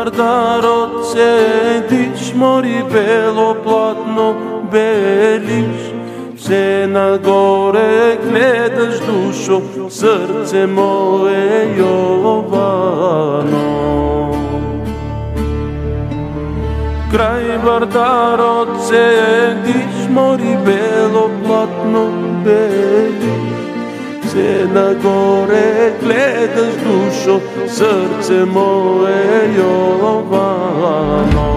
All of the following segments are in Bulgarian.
вардарот седиш, мори бело платно белиш, все нагоре гледаш, душо, сърце мое Јовано. Край вардарот седиш, мори бело платно белиш, все нагоре гледаш, душо, сърце мое Јовано.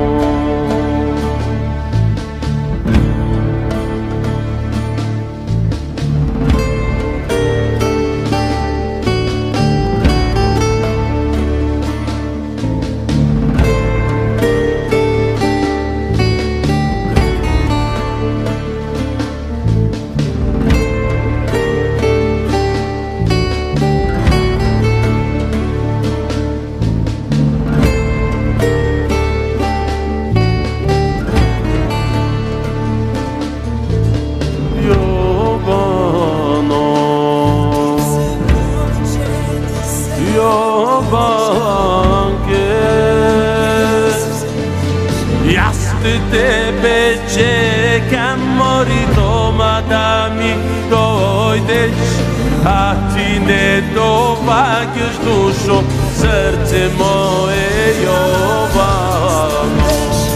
Јас тебе чекам, мори дома да ми дојдеш, а ти не доваѓаш, душо, срце мое Јовано.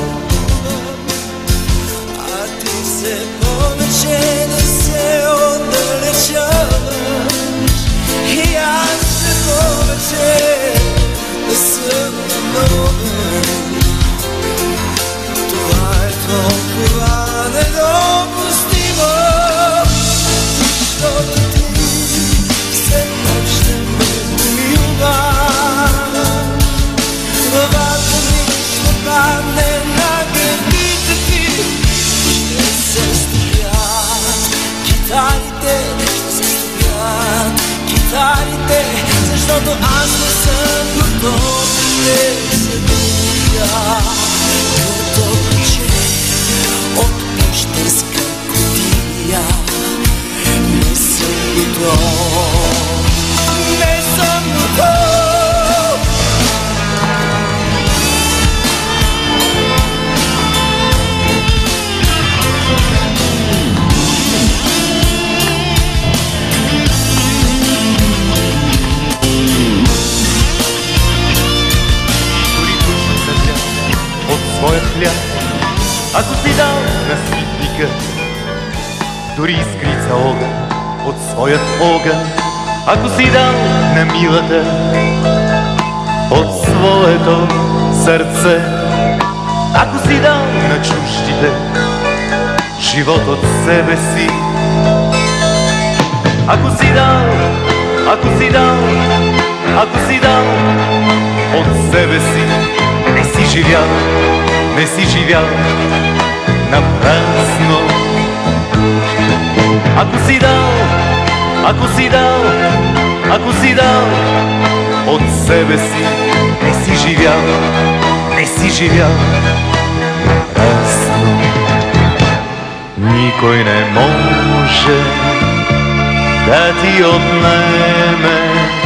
А ти се повеќе не се оддалечаваш, и јас се повеќе не сум виновен. Това е толкова недопустимо, защото ти все още ме умилваш. Главата ми ще падне на гърдите ти, ще се строят китарите, защото аз не съм готов да се добия. Като ключе от пощенска кутия, не съм готов, не съм готов. Своя хляб, ако си дал на свитника, дори искрица огън от своят огън, ако си дал на милата от своето сърце, ако си дал на чуждите живот от себе си, ако си дал, ако си дал, ако си дал от себе си, не си живял, не си живял напразно. Ако си дал, ако си дал, ако си дал от себе си, не си живял, не си живял напразно. Никой не може да ти отнеме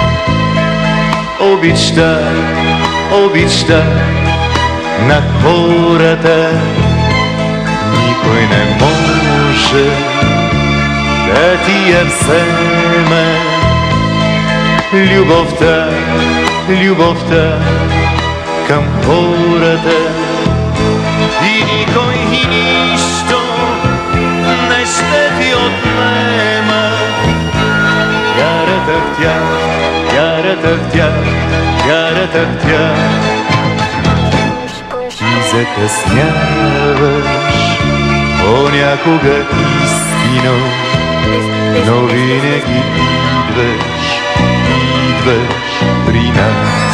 обичта, обичта на хората. Никой не може да ти я вземе любовта, любовта към хората. И никой и нищо не ще ти отнема вярата в тях, вярата в тях, вярата в тях. Закъсняваш понякога истино, но винаги идваш, идваш при нас.